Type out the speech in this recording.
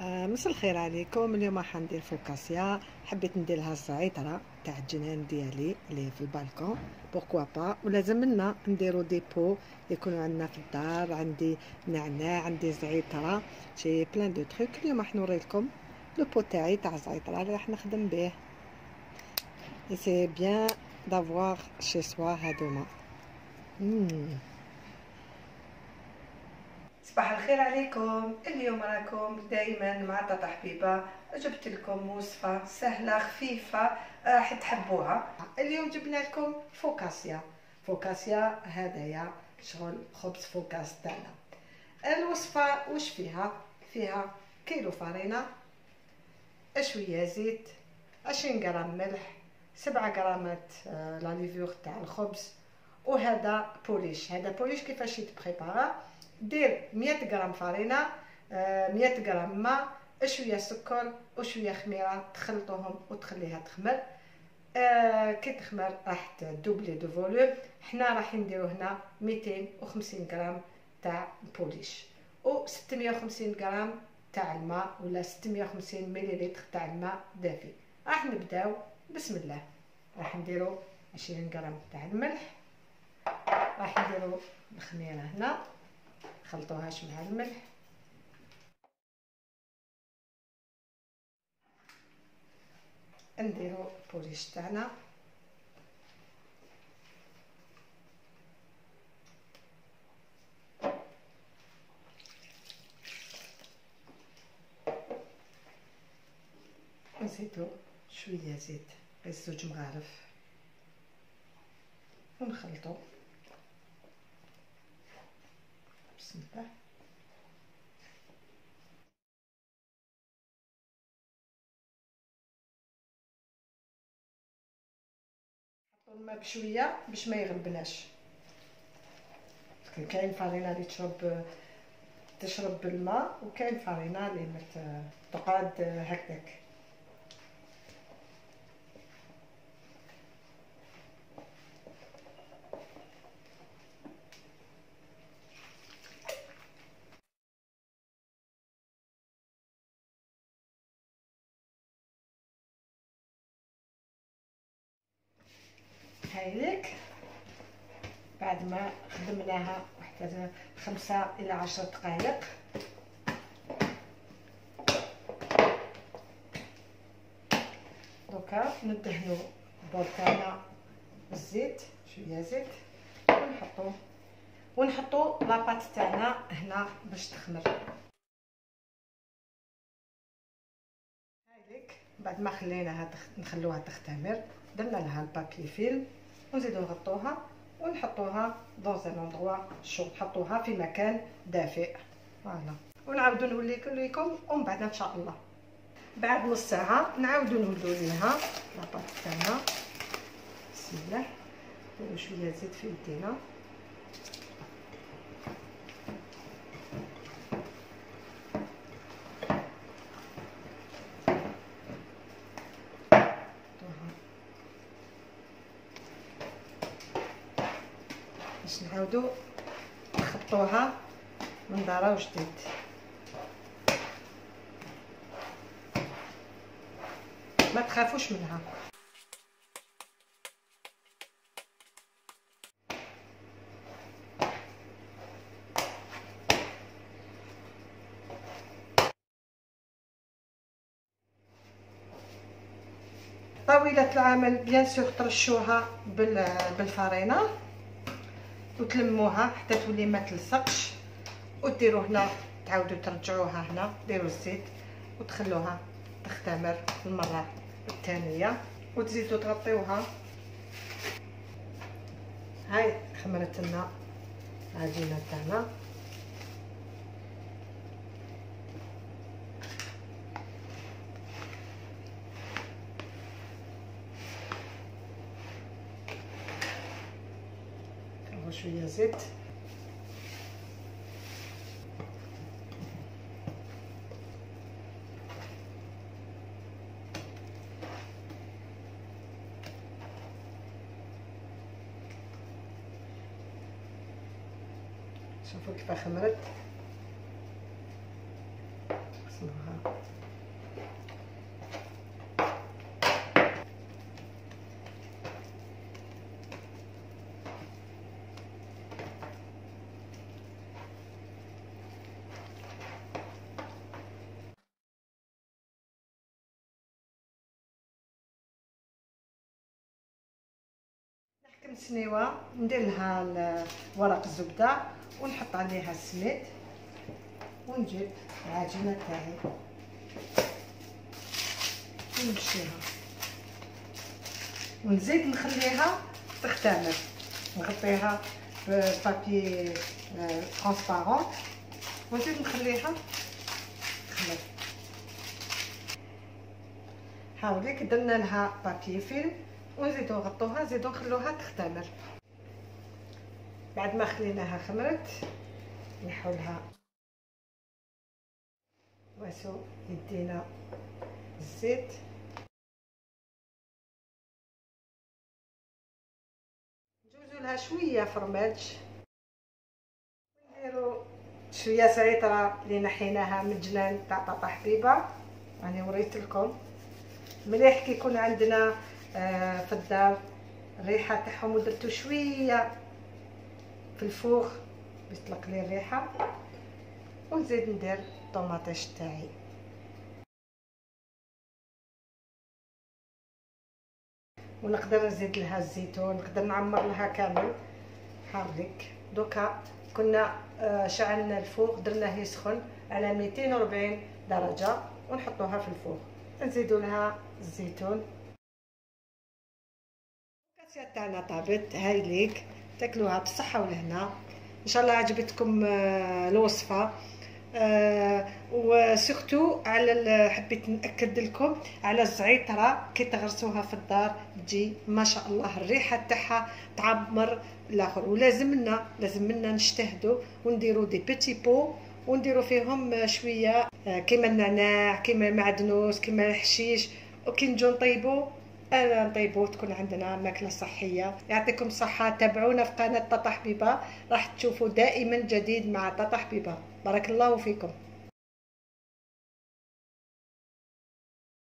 مساء الخير عليكم. اليوم راح ندير فوكاسيا. حبيت ندير لها الزعتره تاع الجنان ديالي اللي في البالكون، بوركوا با. ولازم لنا نديرو دي بو يكونوا عندنا في الدار. عندي نعناع، عندي زعتره، شي بلان دو تروك. اليوم راح نوري لكم لو بو تاعي تاع الزعتره اللي راح نخدم به. اي سي بيان دافوار شي سوا هادوما. صباح الخير عليكم. اليوم راكم دائما مع طاطا حبيبه. جبت لكم وصفه سهله خفيفه راح تحبوها. اليوم جبنا لكم فوكاسيا. فوكاسيا هدايا شغل خبز فوكاس تاعنا. الوصفه وش فيها؟ فيها كيلو فرينه، شويه زيت، 20 غرام ملح، 7 غرامات لا ليفور تاع الخبز. وهذا بوليش. هذا بوليش كيفاش يتبريبارا؟ دير 100 غرام فرينه، 100 غرام ماء، شويه سكر وشويه خميره، تخلطوهم وتخليها تخمر. كي تخمر راح تدوبلي دو فوليوم. حنا راح نديرو هنا 250 غرام تاع بوليش و 650 غرام تاع الماء، ولا 650 مليلتر تاع الماء دافي. راح نبداو بسم الله. راح نديرو 20 غرام تاع الملح، راح نديرو الخميره هنا، خلطوهاش مع الملح. نديرو البوليش تاعنا، نزيدو شويه زيت، غير 2 مغارف، ونخلطو بسم الله. نحطو الماء بشويه باش ما يغلبناش. كاين فرينه اللي تشرب بالماء، وكاين فرينه اللي تقعد هكاك. هايليك بعد ما خدمناها حتى 5 إلى 10 دقائق. دوكا ندهنو البول تاعنا بالزيت، شويه زيت، ونحطو لاباط تاعنا هنا باش تخمر. هايليك بعد ما خليناها نخلوها تختمر، درنا لها البابي فيلم ونزيدو نغطوها ونحطوها دون ان اندروا شو، نحطوها في مكان دافئ. فوالا، ونعاودو نوليكم ومن بعد ان شاء الله بعد نص ساعه نعاودو نولو ليها لاباط تاعنا. بسم الله. نديرو شويه زيت في يدينا، باش نعاودو نخطوها من دارة وجديد. ما تخافوش منها. طاولة العمل بيان سور ترشوها بالفرينه وتلموها حتى تولي ما تلصقش، وديرو هنا تعاودوا ترجعوها هنا، ديروا الزيت وتخلوها تختمر المره الثانيه، وتزيدوا تغطيوها. هاي خمرت لنا العجينه تاعنا. شويه زيت، شوفوا كيف خمرت. نقسموها. نحكم سنيوه ندير لها ورق الزبده ونحط عليها السميد ونجيب العجينه تاعي ونمشيها ونزيد نخليها تختمر. نغطيها ببابي ترانسبارون ونزيد نخليها تخمر. هاوليك درنا لها بابي فيلم ونزيدو نغطوها، نزيدو نخلوها تختمر. بعد ما خليناها خمرت نحولها واسو يدينا الزيت نجوزو لها شويه فرماج نديرو شويه زعتره اللي نحيناها من جنان تاع طاطا حبيبه. راني وريت لكم مليح كي يكون عندنا في الدار الريحه تاعهم، ودرتو شويه في الفوغ باش تطلق لي الريحه. ونزيد ندير الطوماطيش تاعي ونقدر نزيد لها الزيتون، نقدر نعمر لها كامل. هاوليك دوكا كنا شعلنا الفوغ درناه يسخن على 240 درجه ونحطوها في الفوغ. نزيدو لها الزيتون. الكاسيه تاعنا طابت هايليك، تاكلوها بالصحه والهنا. ان شاء الله عجبتكم الوصفه. وسورتو على حبيت ناكد لكم على الزعتره كي تغرسوها في الدار تجي ما شاء الله الريحه تاعها تعمر الاخر. ولازمنا نجتهدوا ونديروا دي بيتي بو ونديروا فيهم شويه كيما النعناع كيما المعدنوس كيما الحشيش، وكي نجو نطيبوا انا نطيبوا تكون عندنا ماكله صحيه. يعطيكم الصحه، تابعونا في قناه طاطا حبيبه، راح تشوفوا دائما جديد مع طاطا حبيبه. بارك الله فيكم.